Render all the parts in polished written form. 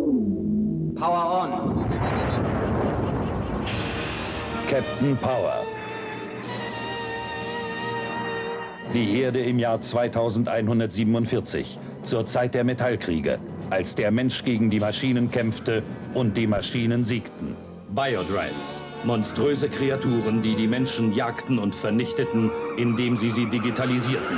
Power on. Captain Power. Die Herde im Jahr 2147, zur Zeit der Metallkriege, als der Mensch gegen die Maschinen kämpfte und die Maschinen siegten. Biodrides, monströse Kreaturen, die die Menschen jagten und vernichteten, indem sie digitalisierten.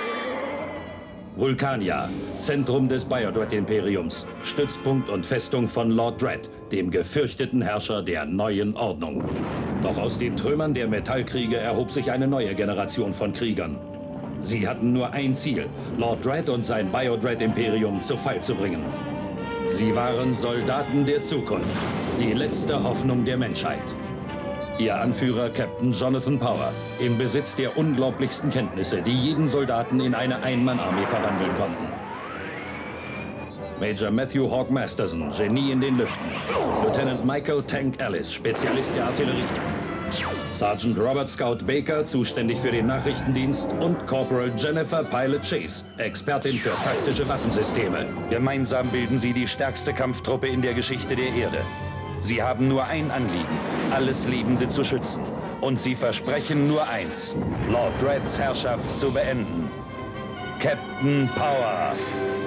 Vulkania, Zentrum des Biodread-Imperiums, Stützpunkt und Festung von Lord Dredd, dem gefürchteten Herrscher der neuen Ordnung. Doch aus den Trümmern der Metallkriege erhob sich eine neue Generation von Kriegern. Sie hatten nur ein Ziel, Lord Dredd und sein Biodread-Imperium zu Fall zu bringen. Sie waren Soldaten der Zukunft, die letzte Hoffnung der Menschheit. Ihr Anführer Captain Jonathan Power, im Besitz der unglaublichsten Kenntnisse, die jeden Soldaten in eine Ein-Mann-Armee verwandeln konnten. Major Matthew Hawk Masterson, Genie in den Lüften. Lieutenant Michael Tank Ellis, Spezialist der Artillerie. Sergeant Robert Scout Baker, zuständig für den Nachrichtendienst. Und Corporal Jennifer Pilot Chase, Expertin für taktische Waffensysteme. Gemeinsam bilden sie die stärkste Kampftruppe in der Geschichte der Erde. Sie haben nur ein Anliegen, alles Lebende zu schützen. Und sie versprechen nur eins, Lord Dredds Herrschaft zu beenden. Captain Power.